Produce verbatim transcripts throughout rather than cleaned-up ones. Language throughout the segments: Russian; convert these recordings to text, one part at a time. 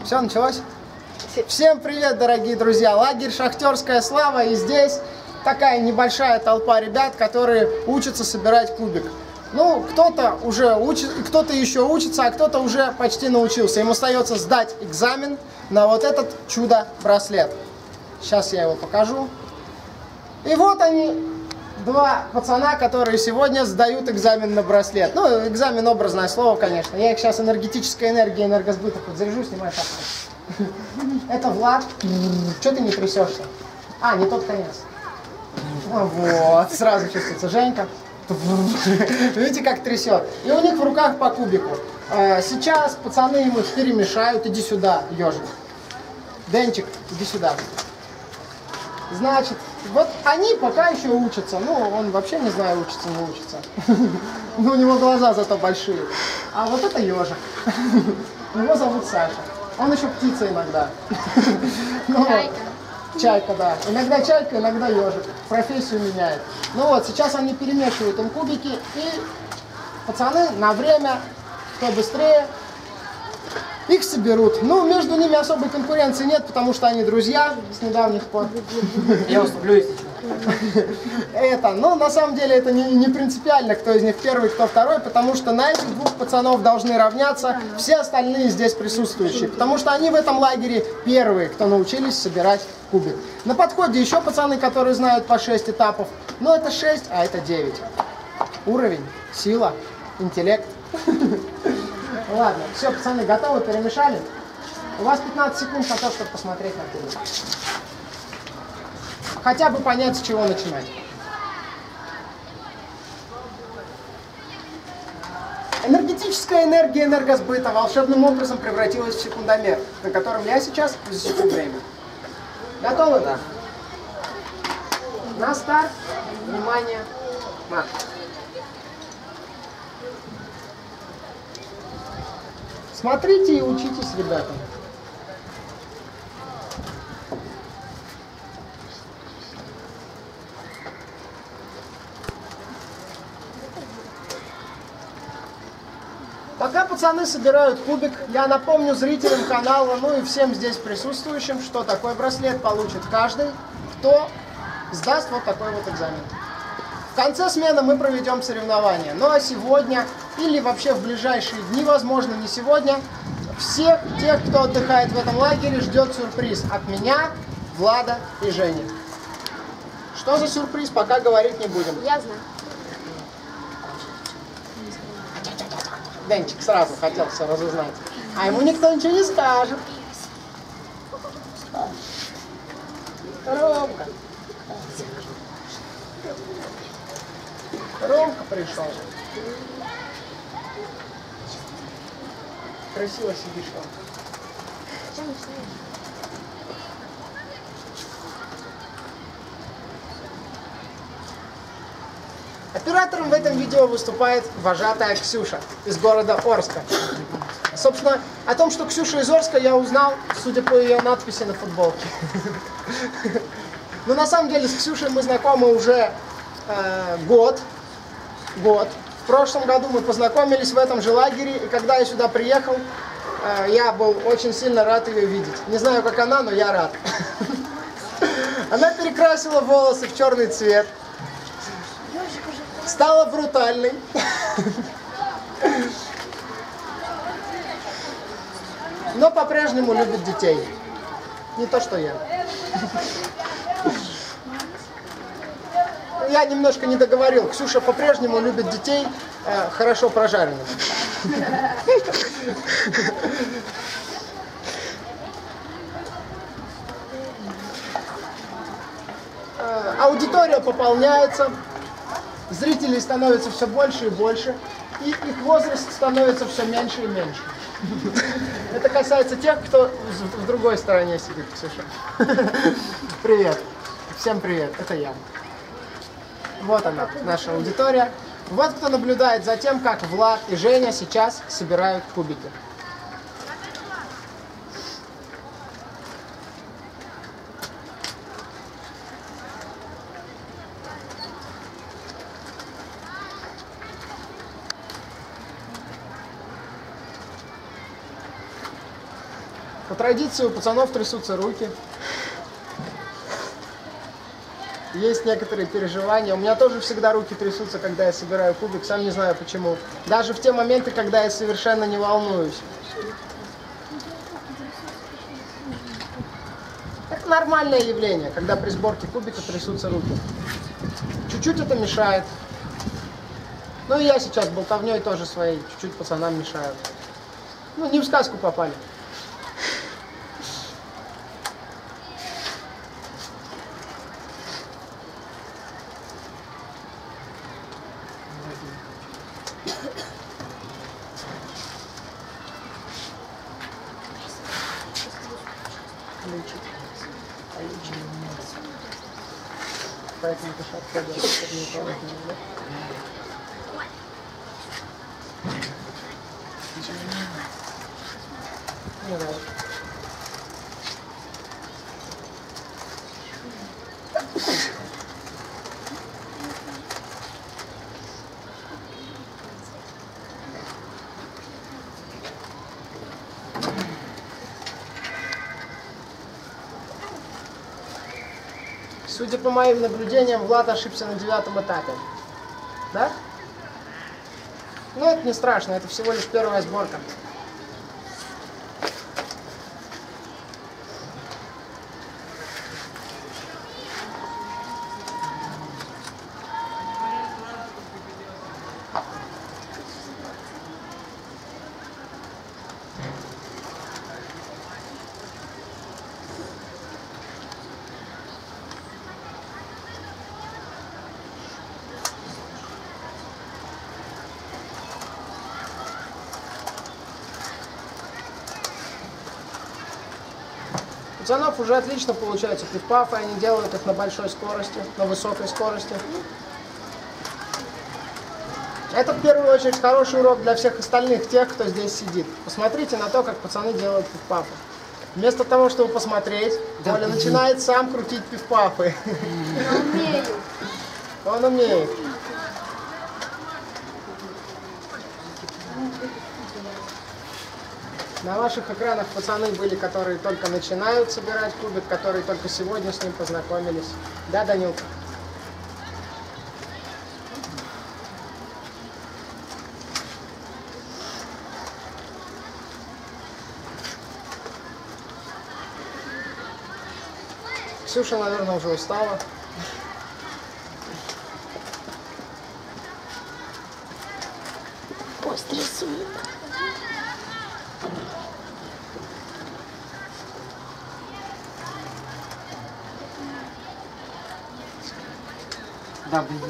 Все, началось? Всем привет, дорогие друзья! Лагерь «Шахтерская слава», и здесь такая небольшая толпа ребят, которые учатся собирать кубик. Ну, кто-то уже учит, кто-то еще учится, а кто-то уже почти научился. Им остается сдать экзамен на вот этот чудо-браслет. Сейчас я его покажу. И вот они, два пацана, которые сегодня сдают экзамен на браслет. Ну, экзамен — образное слово, конечно. Я их сейчас энергетической энергией энергосбыта подзаряжу, снимаю шапку. Это Влад. Что ты не трясешься? А, не тот конец. Вот, сразу чувствуется Женька. Видите, как трясет. И у них в руках по кубику. Сейчас пацаны ему перемешают. Иди сюда, ежик. Денчик, иди сюда. Значит, вот они пока еще учатся. Ну, он вообще, не знаю, учится, не учится. Ну, у него глаза зато большие. А вот это ежик. Его зовут Саша. Он еще птица иногда. Чайка. Чайка, да. Иногда чайка, иногда ежик. Профессию меняет. Ну вот, сейчас они перемешивают им кубики. И пацаны на время, кто быстрее, их соберут. Ну, между ними особой конкуренции нет, потому что они друзья с недавних пор. Я уступлю, если что. Это, ну, на самом деле, это не, не принципиально, кто из них первый, кто второй, потому что на этих двух пацанов должны равняться все остальные здесь присутствующие, потому что они в этом лагере первые, кто научились собирать кубик. На подходе еще пацаны, которые знают по шесть этапов, но это шесть, а это девять. Уровень, сила, интеллект. Ладно, все, пацаны, готовы, перемешали? У вас пятнадцать секунд на то, чтобы посмотреть на кубик. Хотя бы понять, с чего начинать. Энергетическая энергия энергосбыта волшебным образом превратилась в секундомер, на котором я сейчас засеку время. Готовы? Да. На старт. Внимание. Марш. Смотрите и учитесь, ребята. Пока пацаны собирают кубик, я напомню зрителям канала, ну и всем здесь присутствующим, что такой браслет получит каждый, кто сдаст вот такой вот экзамен. В конце смены мы проведем соревнования. Ну а сегодня, или вообще в ближайшие дни, возможно, не сегодня, всех тех, кто отдыхает в этом лагере, ждет сюрприз от меня, Влада и Жени. Что за сюрприз, пока говорить не будем. Я знаю. Денчик сразу хотел все разузнать. А ему никто ничего не скажет. Ромка. Ромка пришел. Красиво сидишь там. Оператором в этом видео выступает вожатая Ксюша из города Орска. Собственно, о том, что Ксюша из Орска, я узнал, судя по ее надписи на футболке. Но на самом деле с Ксюшей мы знакомы уже э, год. Год. В прошлом году мы познакомились в этом же лагере, и когда я сюда приехал, э, я был очень сильно рад ее видеть. Не знаю, как она, но я рад. Она перекрасила волосы в черный цвет. Стала брутальной. Но по-прежнему любит детей. Не то, что я. Я немножко не договорил. Ксюша по-прежнему любит детей э, хорошо прожаренных. Э, аудитория пополняется. Зрителей становится все больше и больше, и их возраст становится все меньше и меньше. Это касается тех, кто в другой стороне сидит, Ксюша. Привет. Всем привет. Это я. Вот она, наша аудитория. Вот кто наблюдает за тем, как Влад и Женя сейчас собирают кубики. По традиции у пацанов трясутся руки. Есть некоторые переживания. У меня тоже всегда руки трясутся, когда я собираю кубик. Сам не знаю почему. Даже в те моменты, когда я совершенно не волнуюсь. Это нормальное явление, когда при сборке кубика трясутся руки. Чуть-чуть это мешает. Ну и я сейчас болтовней тоже своей чуть-чуть пацанам мешаю. Ну, не в сказку попали. Поэтому это шапка, да, чтобы не упала, да? Не надо. Судя по моим наблюдениям, Влад ошибся на девятом этапе. Да? Ну, это не страшно, это всего лишь первая сборка. У пацанов уже отлично получаются пиф-пафы, они делают их на большой скорости, на высокой скорости. Это в первую очередь хороший урок для всех остальных, тех, кто здесь сидит. Посмотрите на то, как пацаны делают пиф-пафы. Вместо того, чтобы посмотреть, да, Оля начинает сам крутить пиф-пафы. Он умеет. Он умеет. На ваших экранах пацаны были, которые только начинают собирать кубик, которые только сегодня с ним познакомились. Да, Данилка? Ксюша, наверное, уже устала. Ой, стрессует. Да, блин.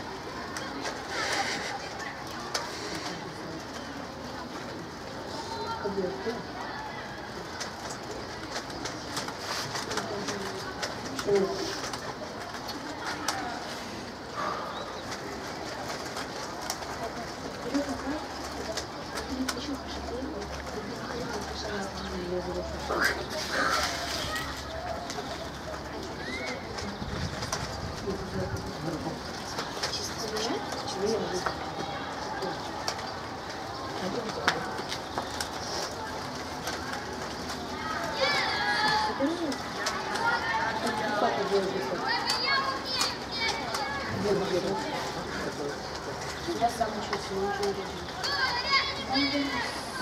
Я сам учился, я ничего не делаю.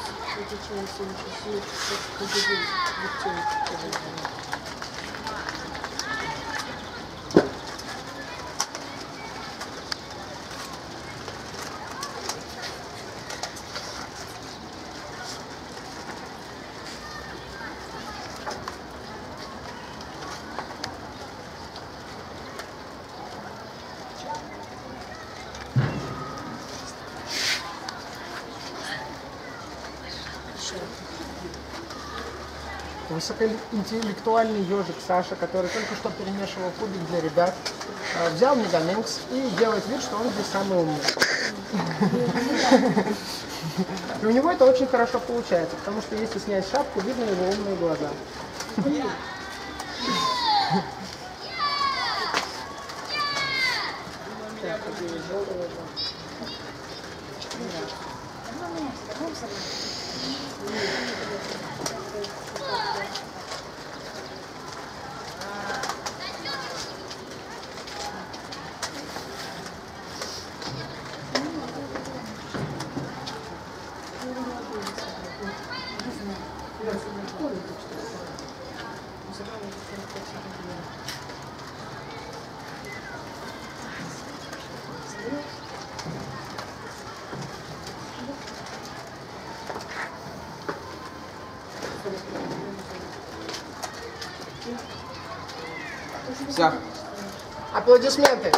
Высокоинтеллектуальный ежик Саша, который только что перемешивал кубик для ребят, взял Мегаминкс и делает вид, что он здесь самый умный. И у него это очень хорошо получается, потому что если снять шапку, видно его умные глаза. Все. Аплодисменты.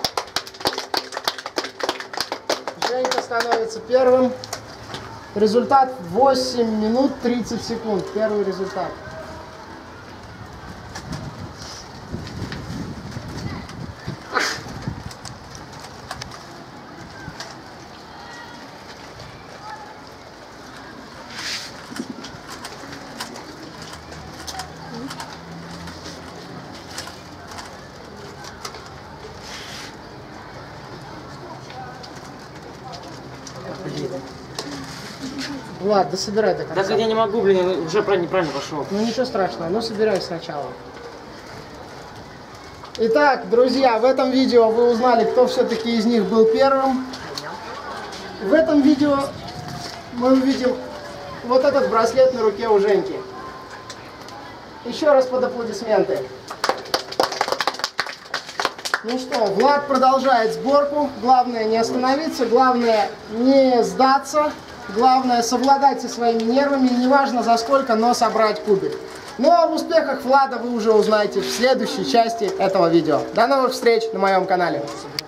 Женька становится первым. Результат восемь минут тридцать секунд. Первый результат. Влад, да собирай до конца. Так я не могу, блин, я уже неправильно пошел. Ну ничего страшного, ну собирай сначала. Итак, друзья, в этом видео вы узнали, кто все-таки из них был первым. В этом видео мы увидим вот этот браслет на руке у Женьки. Еще раз под аплодисменты. Ну что, Влад продолжает сборку. Главное не остановиться, главное не сдаться. Главное совладать со своими нервами, неважно за сколько, но собрать кубик. Ну а в успехах Влада вы уже узнаете в следующей части этого видео. До новых встреч на моем канале.